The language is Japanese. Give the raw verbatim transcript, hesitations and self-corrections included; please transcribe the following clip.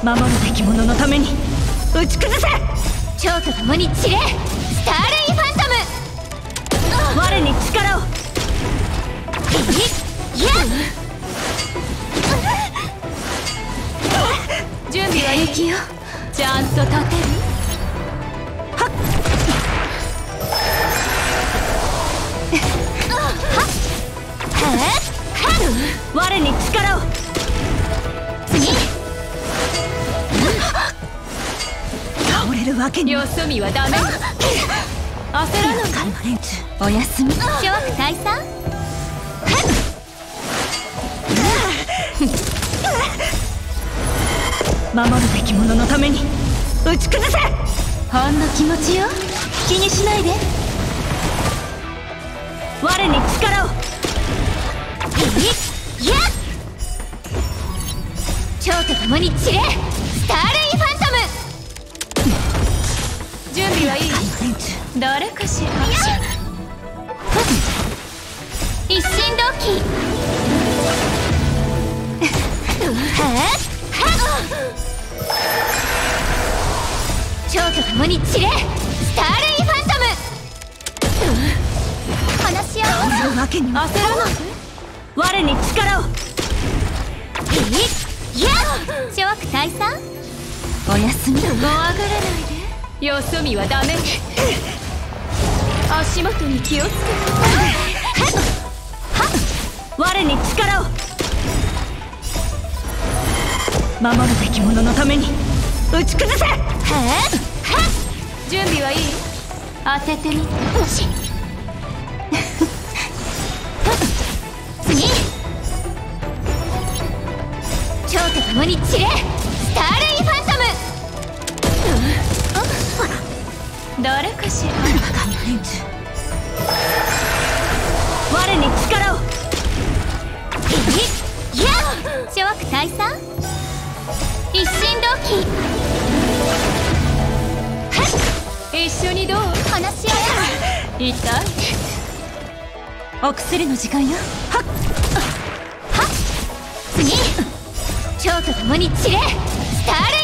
守るべき者のために打ち崩せ。 蝶と共に散れ、スターレイファントム。 我に力を。 いや準備は敵よ、ちゃんと立てる。 はっ我に力を。 次倒れるわけには。 よそ見はダメ。焦らないカルマ連中、 おやすみ。諸悪退散。 守るべき者のために打ち崩せ。 ほんの気持ちよ、気にしないで。 我に力を。 いや蝶と共に散れ、スターレイファントム。準備はいい？ カルマ連中、 誰かしら。一心同期。蝶と共に散れ、スターレイファントム。話し合おう。 倒れるわけには。 焦らないで。 我に力を。 いや諸悪退散。おやすみ。もうあぐれないで。よそ見はダメ。足元に気をつけて。 我に力を。守るべき者のために打ち崩せ。 準備はいい？当ててみて。次蝶と共に散れ、スターレイファントム。誰かしら。 カルマ連中、我に力を。 いや諸悪退散。一心同期。一緒にどう？話し合おう。痛い。 お薬の時間よ。はっ次蝶と共に散れ、スターレイ